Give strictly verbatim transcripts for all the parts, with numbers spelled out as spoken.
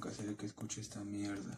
nunca seré que escuche esta mierda.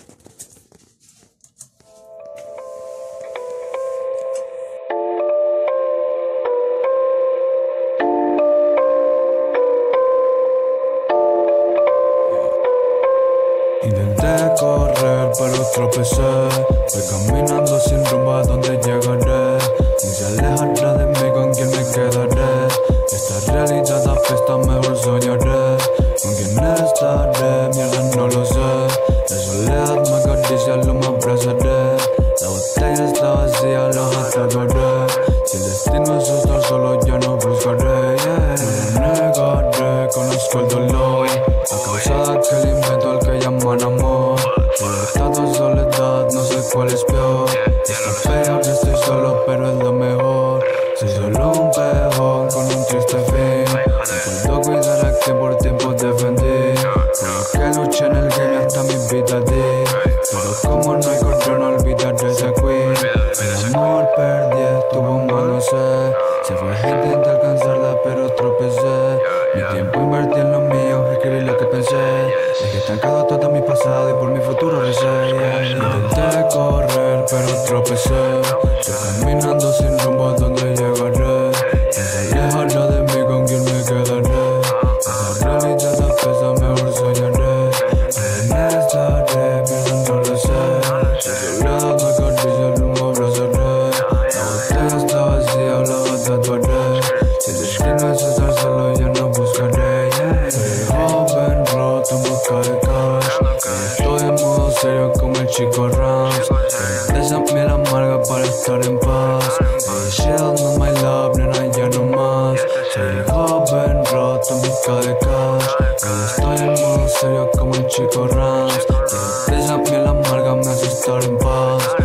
Intenté correr pero tropecé. Voy caminando sin rumbo a donde llegaré. Si se alejará de mí, ¿con quién me quedaré? Esta realidad apesta, mejor soñaré. ¿Con quién estaré? Mierda, no lo sé. La soledad me acaricia, lo me abrazaré. La botella está vacía, los atraparé. Si el destino es estar solo, ya no buscaré, yeah. No lo negaré, conozco el dolor. A causa de aquel invento al que llaman amor. Libertad o soledad, no sé cuál es peor. Está peor, estoy solo, pero es lo mejor. Soy solo un peón con un triste fin. No puedo cuidar a quien por tiempo defendí. Por lo que luché en el game hasta mi vida di. Pero como no hay control, no olvidaré esa queen. El amor perdí, estuvo mal, no sé. Se fue gente intentar alcanzarla, pero tropecé. Mi tiempo invertí en lo mío, escribí lo que pensé. Dejé estancado todo mi pasado y por mi futuro recé, yeah. Intenté correr, pero tropecé. Estoy caminando sin rumbo a donde llegaré. Si se alejará de mí, ¿con quién me quedaré? Esa realidad apesa, mejor soñaré. ¿Dónde estaré? Mierda, no lo sé. La soledad me acaricia, no me abrazaré. La botella está vacía, la tatuaré. Si el destino es estar solo, ya no buscaré, yeah. Soy joven, roto en busca de cash. Estoy en modo serio como el chico Rams. De esa miel amarga para estar en paz. Hey, shit, no my love, nena, ya no más. Soy joven, roto en busca de cash. Estoy en modo serio como el chico Rams. De esa miel amarga me hace estar en paz.